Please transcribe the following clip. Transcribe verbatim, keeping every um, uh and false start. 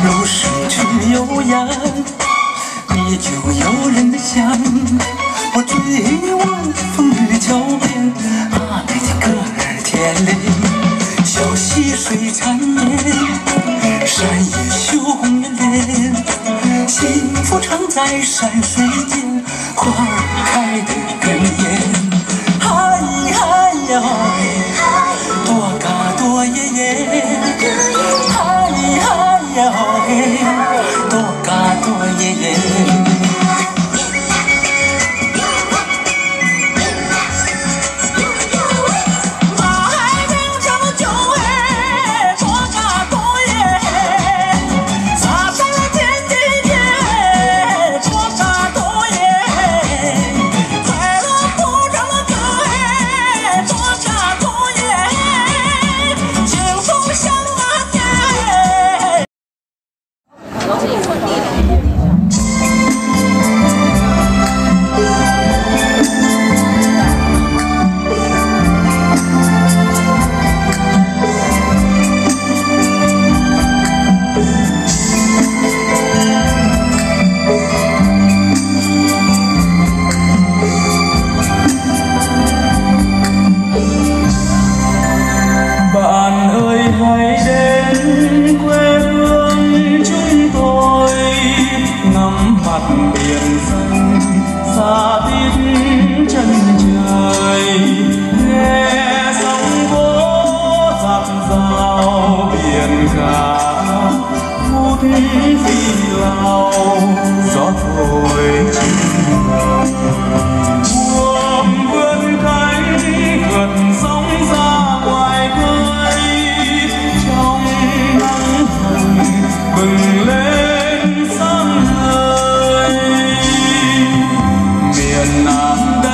有水只有羊，你就有人香。我追望风雨交边，啊，那天歌儿甜嘞，小溪水缠绵，山野秀红圆脸，幸福常在山水间，花儿开得更艳。嗨嗨呀嘿，多嘎多耶耶，嗨嗨呀嘿，多嘎多耶耶。 biển xanh xa tít chân trời, nghe sóng vỗ dạt dào biển cả phút phi lao gió thổi chim buồm vươn cánh vượt sóng ra ngoài khơi, trong nắng hồng bừng lên sáng ngời miền Nam.